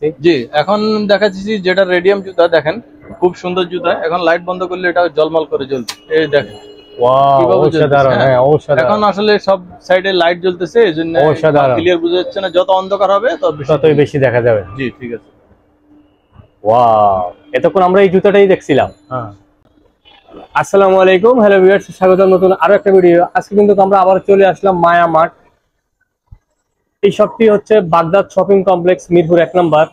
দেখছি। জি, এখন দেখাচ্ছি যেটা রেডিয়াম জুতা, দেখেন খুব সুন্দর জুতা। এখন লাইট বন্ধ করলে এটা জলমল করে জ্বলছে, এই দেখেন। এখন আসলে সব সাইডে লাইট জ্বলতেছে, এইজন্য ক্লিয়ার বোঝা যাচ্ছে না। যত অন্ধকার হবে ততই বেশি দেখা যাবে। জি ঠিক আছে। ওয়াও, এতক্ষণ আমরা এই জুতাটাই দেখছিলাম। হ্যাঁ, আসসালামু আলাইকুম, হ্যালো ভিউয়ার্স, স্বাগতম নতুন আরো একটা ভিডিও। আজকে কিন্তু আমরা আবার চলে আসলাম মায়া মার্ট। এই শপটি হচ্ছে বাগদাদ শপিং কমপ্লেক্স, মিরপুর 1 নম্বর।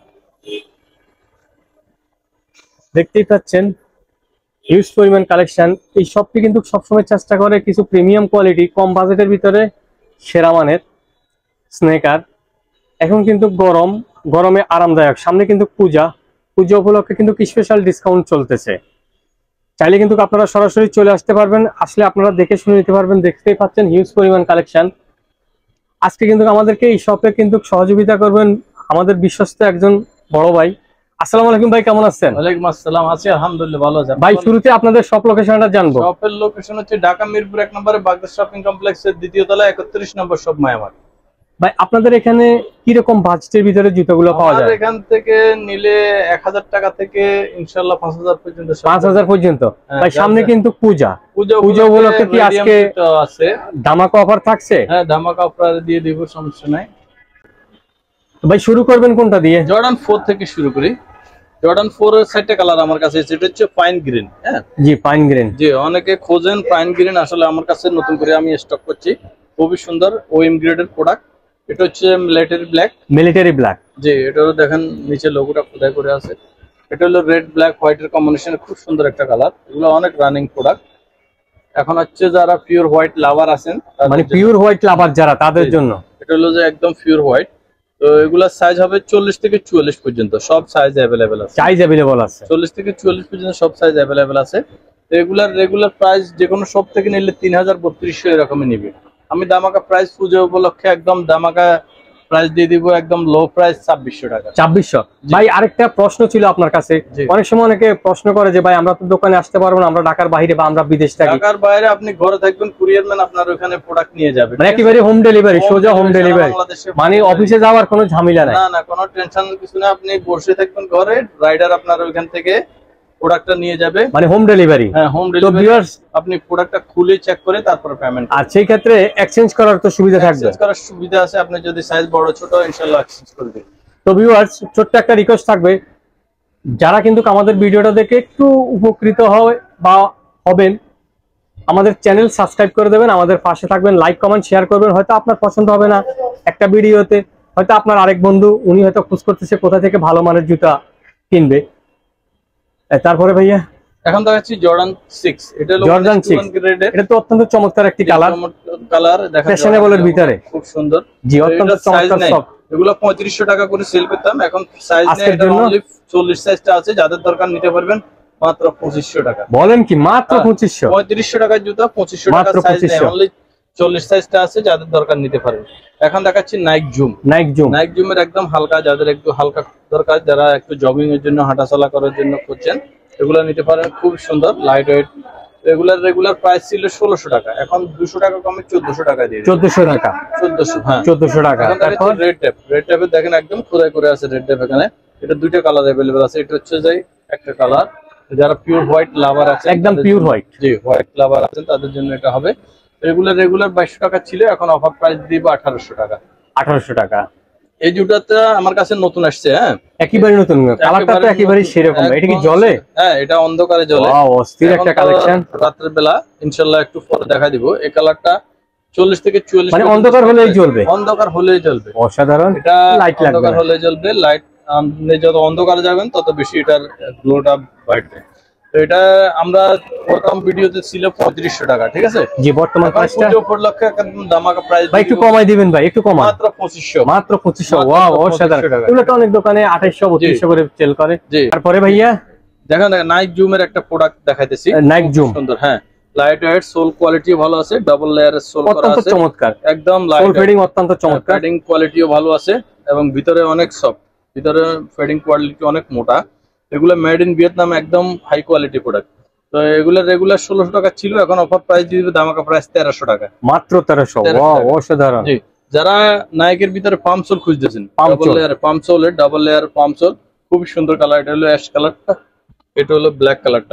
দেখতেই পাচ্ছেন হিউজ পরিমাণ কালেকশন। এই শপটি কিন্তু সবসময় চেষ্টা করে কিছু প্রিমিয়াম কোয়ালিটি, কম বাজেটের ভিতরে সেরা মানের স্নেকার। এখন কিন্তু গরমে আরামদায়ক। সামনে কিন্তু পূজা উপলক্ষে কিন্তু স্পেশাল ডিসকাউন্ট চলতেছে। চাইলে কিন্তু আপনারা সরাসরি চলে আসতে পারবেন, আসলে আপনারা দেখে শুনে নিতে পারবেন। দেখতেই পাচ্ছেন হিউজ পরিমাণ কালেকশন। আজকে কিন্তু আমাদেরকে এই শপে কিন্তু সহযোগিতা করবেন আমাদের বিশ্বস্ত একজন বড় ভাই। আসসালামু আলাইকুম ভাই, কেমন আছেন? ওয়ালাইকুম আসসালাম, আছি আলহামদুলিল্লাহ, ভালো আছি। ভাই শুরুতে আপনাদের শপ লোকেশনটা জানবো। শপের লোকেশন হচ্ছে ঢাকা মিরপুর 1 নম্বরে বাগদাদ শপিং কমপ্লেক্সের দ্বিতীয় তলায় 31 নম্বর শপ মায়া মার্ট। ভাই আপনাদের এখানে কি রকম বাজেটের ভিতরে জুতাগুলো পাওয়া যায়? এখান থেকে নিলে 1000 টাকা থেকে ইনশাআল্লাহ 5000 পর্যন্ত। 5000 পর্যন্ত। ভাই সামনে কিন্তু পূজা উপলক্ষে কি আজকে আছে ধামাকা অফার থাকছে? হ্যাঁ, ধামাকা অফার দিয়ে দিব, সমস্যা নাই। ভাই শুরু করবেন কোনটা দিয়ে? জর্ডান 4 থেকে শুরু করি। জর্ডান 4 এর 6টা কালার আমার কাছে আছে। এটা হচ্ছে পাইন গ্রিন। হ্যাঁ জি, পাইন গ্রিন। জি, অনেকে খোঁজেন পাইন গ্রিন, আসলে আমার কাছে নতুন করে আমি স্টক করছি। খুবই সুন্দর ওএম গ্রেডের প্রোডাক্ট। এটা হচ্ছে মিলিটারি ব্ল্যাক। জি, এটাও দেখেন নিচে লোগোটা খোদাই করে আছে। এটা হলো রেড ব্ল্যাক হোয়াইটের কম্বিনেশন, খুব সুন্দর একটা কালার। এগুলো অনেক রানিং প্রোডাক্ট। এখন হচ্ছে যারা পিওর হোয়াইট লাভার আছেন, মানে পিওর হোয়াইট লাভার যারা, তাদের জন্য এটা হলো যে একদম পিওর হোয়াইট। তো এগুলার সাইজ হবে 40 থেকে 44 পর্যন্ত, সব সাইজ অ্যাভেলেবেল আছে। 40 থেকে 44 পর্যন্ত সব সাইজ অ্যাভেলেবেল আছে। রেগুলার প্রাইস যে কোনো শপ থেকে নিলে 3000-3200 এরকমই নিবে। আমি ধামাকা প্রাইস পূজা উপলক্ষে একদম ধামাকা প্রাইস দিয়ে দিব, একদম লো প্রাইস 2600 টাকা। 2600। ভাই আরেকটা প্রশ্ন ছিল আপনার কাছে। অনেক সময় অনেকে প্রশ্ন করে যে ভাই আমরা তো দোকানে আসতে পারবো না, আমরা ঢাকার বাইরে বা আমরা বিদেশ থাকি। ঢাকার বাইরে আপনি ঘরে থাকবেন, কুরিয়ার ম্যান আপনার ওখানে প্রোডাক্ট নিয়ে যাবে, মানে একেবারে হোম ডেলিভারি, সোজা হোম ডেলিভারি, মানে অফিসে যাওয়ার কোনো ঝামেলা নাই। না, কোনো টেনশন কিছু না। আপনি বসে থাকবেন ঘরে, রাইডার আপনার ওখান থেকে প্রোডাক্টটা নিয়ে যাবে, মানে হোম ডেলিভারি। হ্যাঁ, হোম ডেলিভারি। আপনি প্রোডাক্টটা খুলে চেক করে তারপর পেমেন্ট। আর সেই ক্ষেত্রে এক্সচেঞ্জ করার তো সুবিধা থাকবে। এক্সচেঞ্জ করার সুবিধা আছে, আপনি যদি সাইজ বড় ছোট ইনশাআল্লাহ এক্সচেঞ্জ করে দিবেন। তো ভিউয়ার্স, ছোট্ট একটা রিকোয়েস্ট থাকবে, যারা কিন্তু আমাদের ভিডিওটা দেখে একটু উপকৃত হয় বা হবেন, আমাদের চ্যানেল সাবস্ক্রাইব করে দেবেন, আমাদের পাশে থাকবেন, লাইক কমেন্ট শেয়ার করবেন। হয়তো আপনার পছন্দ হবে না একটা ভিডিওতে, হয়তো আপনার আরেক বন্ধু উনি হয়তো খোঁজ করতেছে কোথা থেকে ভালো মানের জুতা কিনবে। তারপরে ভাইয়া এখন দেখাচ্ছি জর্ডান 6। এটা হলো জর্ডান 6 গ্রেডের। এটা তো অত্যন্ত চমৎকার একটি কালার, দেখা ফ্যাশনেবলের ভিতরে খুব সুন্দর। জি, অত্যন্ত চমৎকার। সব এগুলো 3500 টাকা করে সেল করতাম, এখন সাইজ নেই। এটা অনলি 40 সাইজটা আছে, যাদের দরকার নিতে পারবেন মাত্র 2500 টাকা। বলেন কি? মাত্র 2500? 3500 টাকার জুতা 2500 টাকা সাইজ নেই, অনলি 40 সাইজটা আছে, যাদের দরকার নিতে পারবেন। এখন দেখাচ্ছি নাইক জুমের একদম হালকা, যাদের একটু হালকা দরকার, যারা একটু জগিং এর জন্য হাঁটাচলা করার জন্য খুঁজছেন, এগুলো নিতে পারেন। খুব সুন্দর লাইট ওয়েট। রেগুলার প্রাইস ছিল 1600 টাকা, এখন 200 টাকা কমে 1400 টাকা দিয়ে। 1400 টাকা? 1400, হ্যাঁ 1400 টাকা। এখন রেড ট্যাপের দেখেন একদম খোদাই করে আছে রেড ট্যাপ। এখানে এটা দুইটা কালার अवेलेबल আছে। এটা হচ্ছে যে একটা কালার, যারা পিওর হোয়াইট লাভার আছে, একদম পিওর হোয়াইট, জি হোয়াইট লাভার আছেন, তাদের জন্য এটা হবে। রেগুলার 2200 টাকা ছিল, এখন অফার প্রাইস দিব 1800 টাকা। 1800 টাকা। এই জুতাটা আমার কাছে নতুন আসছে। হ্যাঁ, একেবারে নতুন, কালারটা তো একেবারে সেরকম। এটা কি জ্বলে? হ্যাঁ, এটা অন্ধকারে জ্বলে। ওয়াও, অস্থির একটা কালেকশন। রাতের বেলা ইনশাআল্লাহ একটু পরে দেখা দিব। এই কালারটা 40 থেকে 44, মানে অন্ধকার হলেই জ্বলবে? অন্ধকার হলেই জ্বলবে, অসাধারণ। এটা লাইট লাগবে, অন্ধকার হলে জ্বলবে। লাইট আপনি যত অন্ধকারে যাবেন তত বেশি এটার গ্লোটা বাড়বে। তো এটা আমরা প্রথম ভিডিওতে ছিল 3500 টাকা, ঠিক আছে? জি, বর্তমান প্রাইসটা উপলক্ষে একদম ধামাকা প্রাইস। ভাই একটু কমাই দিবেন ভাই, একটু কমান। মাত্র 2500। মাত্র 2500। ওয়াও, অসাধারণ। এগুলো তো অনেক দোকানে 2800-3200 করে সেল করে। তারপরে ভাইয়া দেখেন নাইক জুমের একটা প্রোডাক্ট দেখাইতেছি। নাইক জুম সুন্দর, হ্যাঁ, লাইট ওয়েট, সোল কোয়ালিটি ভালো আছে, ডাবল লেয়ারের সোল করা আছে, অত্যন্ত চমৎকার। একদম লাইট, সোল ফিডিং অত্যন্ত চমৎকার, ফিডিং কোয়ালিটিও ভালো আছে, এবং ভিতরে অনেক সফট, ভিতরে ফিডিং কোয়ালিটি অনেক মোটা। এগুলো মেড ইন ভিয়েতনাম, একদম হাই কোয়ালিটি প্রোডাক্ট। তো এগুলো রেগুলার 1600 টাকা ছিল, এখন অফার প্রাইস দিয়ে দিবে ধামাকা প্রাইস 1300 টাকা। মাত্র 1300। ওয়াও, অসাধারণ। জি, যারা নাইকের ভিতরে পাম্প সোল খুঁজতেছেন, ডাবল লেয়ার পাম্প সোল, খুব সুন্দর কালার। এটা হলো অ্যাশ কালারটা, এটা হলো ব্ল্যাক কালারটা,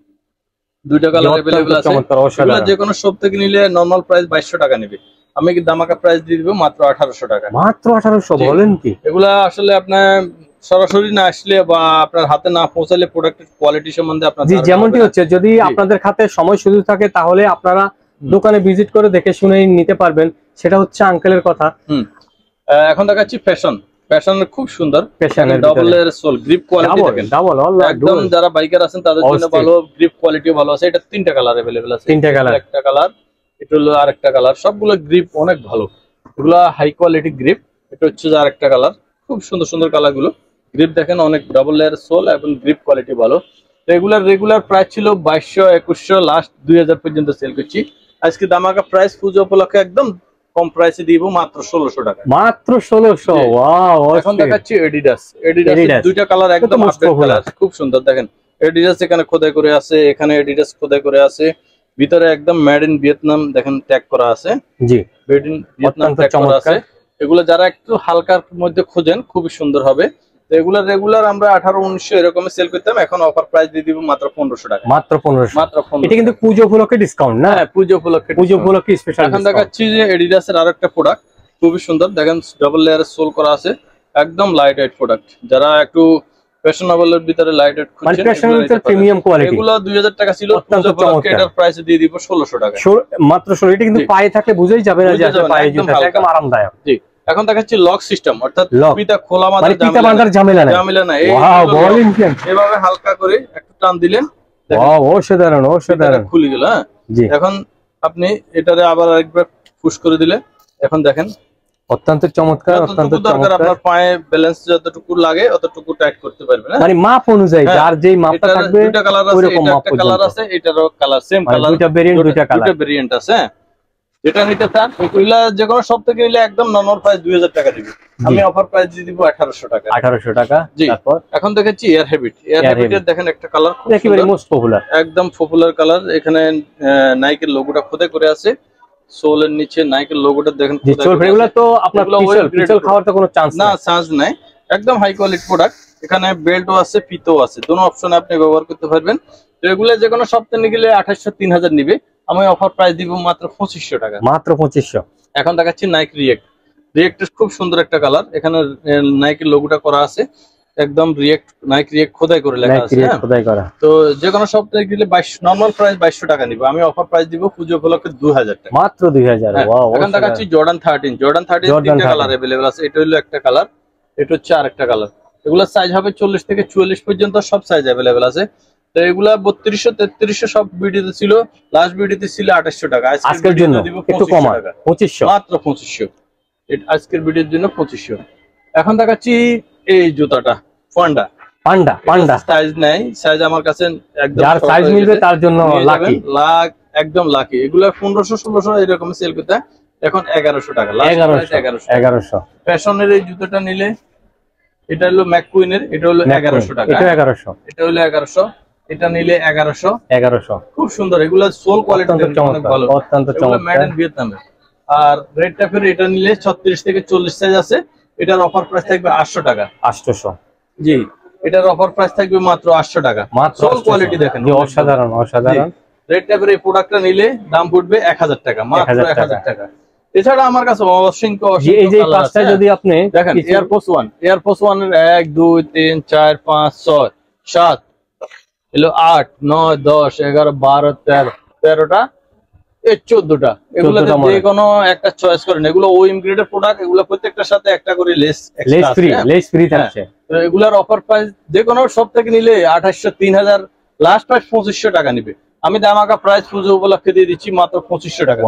দুইটা কালার अवेलेबल আছে। এগুলা যে কোনো শপ থেকে নিলে নরমাল প্রাইস 2200 টাকা নেবে, আমি কি দামাকা প্রাইস দিয়ে দিব মাত্র 1800 টাকা। মাত্র 1800? বলেন কি? এগুলা আসলে আপনার সরাসরি না আসলে বা আপনার হাতে না পৌঁছালে প্রোডাক্টের কোয়ালিটি সম্বন্ধে আপনার জি, যেমনটি হচ্ছে যদি আপনাদের হাতে সময় সুযোগ থাকে তাহলে আপনারা দোকানে ভিজিট করে দেখে শুনে নিতে পারবেন, সেটা হচ্ছে আঙ্কেলের কথা। এখন দেখাচ্ছি ফ্যাশন, ফ্যাশনের খুব সুন্দর ডাবল এর সোল, গ্রিপ কোয়ালিটি দেখেন একদম। যারা বাইকার আছেন তাদের জন্য ভালো, গ্রিপ কোয়ালিটিও ভালো আছে। এটা তিনটা কালার अवेलेबल আছে, তিনটা কালার, একটা কালার, এটা হলো আরেকটা কালার। সবগুলো গ্রিপ অনেক ভালো, এগুলা হাই কোয়ালিটি গ্রিপ। এটা হচ্ছে যে আরেকটা কালার, খুব সুন্দর সুন্দর কালার গুলো। গ্রিপ দেখেন অনেক, ডাবল লেয়ার সোল এবং গ্রিপ কোয়ালিটি ভালো। রেগুলার প্রাইস ছিল 2200 2100, লাস্ট 2000 পর্যন্ত সেল করছি। আজকে দামাকা প্রাইস পুজো উপলক্ষে একদম কম প্রাইসে দিব, মাত্র 1600 টাকা। মাত্র 1600? ওয়াও! এখন দেখাচ্ছি এডিডাস দুইটা কালার একদম আপডেট কালার, খুব সুন্দর দেখেন। এডিডাস এখানে খোদাই করে আছে, এখানে এডিডাস খোদাই করে আছে, ভিতরে একদম মেড ইন ভিয়েতনাম দেখেন ট্যাগ করা আছে। জি, মেড ইন ভিয়েতনাম ট্যাগ করা আছে। এগুলো যারা একটু হালকার মধ্যে খোঁজেন খুবই সুন্দর হবে। তো এগুলো রেগুলার আমরা 1800-1900 এরকম সেল করতাম, এখন অফার প্রাইস দিয়ে দিব মাত্র 1500 টাকা। মাত্র 1500? মাত্র 1500। এটা কিন্তু পুজো উপলক্ষে ডিসকাউন্ট না? হ্যাঁ, পুজো উপলক্ষে স্পেশাল। এখন দেখাচ্ছি যে এডিডাস এর আরেকটা প্রোডাক্ট, খুবই সুন্দর দেখেন, ডাবল লেয়ারের সোল করা আছে, একদম লাইট ওয়েট প্রোডাক্ট। যারা একটু ফ্যাশনেবল এর ভিতরে লাইট ওয়েট খুঁজছেন, মানে ফ্যাশনেবল প্রিমিয়াম কোয়ালিটি, এগুলো 2000 টাকা ছিল, এটার প্রাইস দিয়ে দিব 1600 টাকা। মাত্র 16। এটা কিন্তু পায়ে থাকলে বুঝেই যাবে না যে আসলে পায়ে জুতা, একদম আরামদায়ক। জি, এখন দেখাচ্ছি লক সিস্টেম, অর্থাৎ পিতা খোলা বাঁধার ঝামেলা নাই। ওয়াও, বলেন কেন? এভাবে হালকা করে একটু টান দিলেন, ওয়াও, অসাধারণ অসাধারণ, খুলে গেল। হ্যাঁ, এখন আপনি এটারে আবার আরেকবার পুশ করে দিলে, এখন দেখেন অত্যন্ত চমৎকার, অত্যন্ত চমৎকার। আপনার পায়ে ব্যালেন্স যতটুকু লাগে অতটুকু টাইট করতে পারবেন, মানে মাপ অনুযায়ী যার যেই মাপটা থাকবে দুটো কালার আছে, একটা কালার আছে, এটারও কালার সেম কালার, দুটো ভেরিয়েন্ট আছে। যেটা নিতে চান ওইগুলা যে কোনো সব থেকে নিলে একদম নরমাল প্রাইস 2000 টাকা দিবে, আমি অফার প্রাইস দিয়ে দিব 1800 টাকা। 1800 টাকা। তারপর এখন দেখেছি এয়ার হ্যাবিটের দেখেন একটা কালার একেবারে মোস্ট পপুলার, একদম পপুলার কালার। এখানে নাইকের লোগোটা খোদাই করে আছে, সোলের নিচে নাইকের লোগোটা দেখেন খোদাই করে আছে। এগুলো তো আপনার পিছল খাওয়ার তো কোনো চান্স না, চান্স নাই, একদম হাই কোয়ালিটি প্রোডাক্ট। এখানে বেল্টও আছে, ফিতও আছে, দুটো অপশনে আপনি ব্যবহার করতে পারবেন। তো এগুলো যে কোনো সপ্তাহে নিয়ে গেলে 2800 3000 নিবে, আমি অফার প্রাইস দিব মাত্র 2500 টাকা। মাত্র 2500। এখন দেখাচ্ছি নাইক রিয়েক্ট খুব সুন্দর একটা কালার, এখানে নাইকের লোগোটা করা আছে, একদম নাইক রিয়েক্ট খোদাই করে লেখা আছে। তো যে কোনো সপ্তাহে গেলে নরমাল প্রাইস 2200 টাকা নিব, আমি অফার প্রাইস দিব পুজো উপলক্ষে 2000 টাকা, মাত্র 2000। ওয়াও! এখন দেখাচ্ছি জর্ডান 13 তিনটা কালার अवेलेबल আছে। এটা হলো একটা কালার, এটা হচ্ছে আরেকটা কালার। এগুলা সাইজ হবে 40 থেকে 44 পর্যন্ত, সব সাইজ अवेलेबल আছে। তো এগুলা 3200 3300 সব ভিডিওতে ছিল, লাস্ট ভিডিওতে ছিল 2800 টাকা। আজকের জন্য একটু কম, 2500, মাত্র 2500। আজকের ভিডিওর জন্য 2500। এখন দেখাচ্ছি এই জুতাটা পান্ডা সাইজ নাই, সাইজ আমার কাছে একদম যার সাইজ মিলবে তার জন্য একদম লাকি। এগুলা 1500 1600 এরকম সেল করতে, এখন 1100 টাকা, 1100। ফ্যাশনের এই জুতোটা নিলে, এটা হলো ম্যাককুইনের, এটা হলো 1100 টাকা, এটা 1100, এটা হলো 1100, এটা নিলে 1100। খুব সুন্দর, এগুলা সোল কোয়ালিটি অনেক ভালো, অত্যন্ত চমৎকার, মেড ইন ভিয়েতনামে। আর রেড ট্যাপের এটা নিলে 36 থেকে 40 সাইজ আছে, এটার অফার প্রাইস থাকবে 800 টাকা। 800? জি, এটার অফার প্রাইস থাকবে মাত্র 800 টাকা। সোল কোয়ালিটি দেখেন, অসাধারণ অসাধারণ। রেড ট্যাপের এই প্রোডাক্টটা নিলে দাম পড়বে 1000 টাকা, মাত্র 1000 টাকা। এছাড়া আমার কাছে অসংখ্য এই যে পাঁচটা যদি আপনি দেখেন, এয়ারফোর্স 1 এর 1 2 3 4 5 6 7 এলো 8 9 10 11 12 13 13টা, এই 14টা। এগুলো যে কোনো একটা চয়েস করেন, এগুলো ওএম গ্রেডের প্রোডাক্ট, এগুলো প্রত্যেকটার সাথে একটা করে লেস ফ্রি থাকছে। তো এগুলার অফার প্রাইস যে কোনো সব থেকে নিলে 2800 3000, লাস্ট প্রাইস 2500 টাকা নিবে, আমি দামাকা প্রাইস পুজো উপলক্ষে দিয়ে দিচ্ছি মাত্র 2500 টাকা।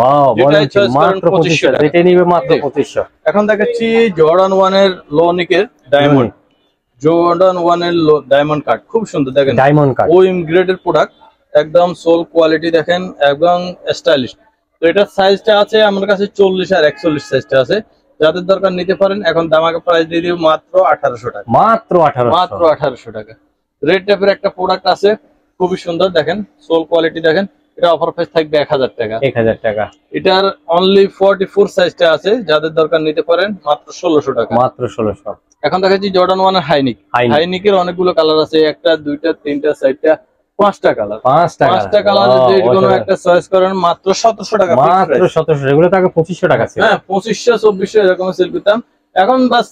এখন দেখাচ্ছি জর্ডান 1 এর লোনিকের ডায়মন্ড, জর্ডান 1 এর ডায়মন্ড কাট, খুব সুন্দর দেখেন, ডায়মন্ড কাট ওএম গ্রেডের প্রোডাক্ট, একদম সোল কোয়ালিটি দেখেন, একদম স্টাইলিশ। তো এটার সাইজটা আছে আমার কাছে 40 আর 41 সাইজটা আছে, যাদের দরকার নিতে পারেন। এখন দামাকা প্রাইস দিয়ে দিব মাত্র 1800 টাকা, মাত্র 1800 টাকা। রেড ট্যাপের একটা প্রোডাক্ট আছে, খুবই সুন্দর দেখেন, সোল কোয়ালিটি দেখেন, এটা অফার প্রাইস থাকবে 1000 টাকা। 1000 টাকা। এটার অনলি 44 সাইজটা আছে, যাদের দরকার নিতে পারেন মাত্র 1600 টাকা। মাত্র 1600। এখন দেখাচ্ছি জর্ডান 1 এর হাইনিক। হাইনিকের অনেকগুলো কালার আছে, একটা দুইটা তিনটা চারটা পাঁচটা কালার। পাঁচটা কালারের যে কোনো একটা চয়েস করেন মাত্র 1700 টাকা। মাত্র 1700। এগুলো তো আগে 2500 টাকা ছিল। হ্যাঁ 2500 2400 এরকম সেল করতাম, এখন বাস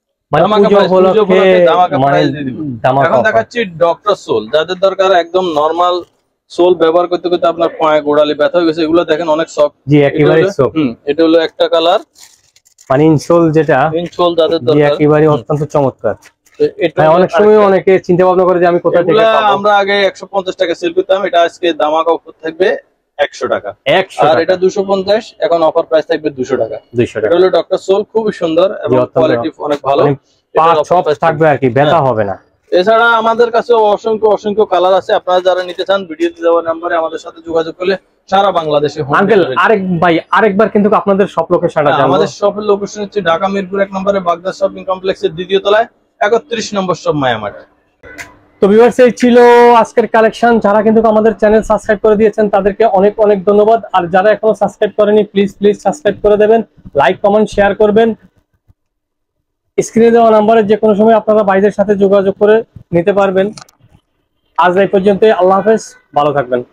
এখন দেখাচ্ছি ডক্টর সোল। যাদের দরকার একদম নরমাল সোল ব্যবহার করতে করতে আপনার পায়ে গোড়ালি ব্যথা হয়ে গেছে, এগুলো দেখেন অনেক সফট। জি একেবারে সফট। এটা হলো একটা কালার, মানে ইনসোল যেটা, ইনসোল যাদের দরকার একেবারে অত্যন্ত চমৎকার। অনেক সময় অনেকে চিন্তা ভাবনা করে যে আমি কোথা থেকে পাবো। আমরা আগে 150 টাকা সেল করতাম, এটা আজকে দামাকা অফার থাকবে 100 টাকা। আর এটা 250, এখন অফার প্রাইস থাকবে 200 টাকা। 200 টাকা। এটা হলো ডক্টর সোল, খুবই সুন্দর এবং কোয়ালিটি অনেক ভালো, পা সফট থাকবে আর কি, ব্যথা হবে না। এছাড়া আমাদের কাছে অসংখ্য কালার আছে, আপনারা যারা নিতে চান ভিডিওতে দেওয়া নম্বরে আমাদের সাথে যোগাযোগ করলে সারা বাংলাদেশে। আঙ্কেল আরেকবার কিন্তু আপনাদের সব লোকেশনটা জানাবো। আমাদের শপের লোকেশন হচ্ছে ঢাকা মিরপুর 1 নম্বরে বাগদাদ শপিং কমপ্লেক্সের দ্বিতীয় তলায় 31 নম্বর শপ মায়ামার। তো ভিউয়ার্স, এই ছিল আজকের কালেকশন। যারা কিন্তু আমাদের চ্যানেল সাবস্ক্রাইব করে দিয়েছেন তাদেরকে অনেক অনেক ধন্যবাদ। আর যারা এখনো সাবস্ক্রাইব করেনি প্লিজ সাবস্ক্রাইব করে দেবেন, লাইক কমেন্ট শেয়ার করবেন। স্ক্রিনে দেওয়া নাম্বারে যে কোনো সময় আপনারা ভাইদের সাথে যোগাযোগ করে নিতে পারবেন। আজ এই পর্যন্তই, আল্লাহ হাফেজ, ভালো থাকবেন।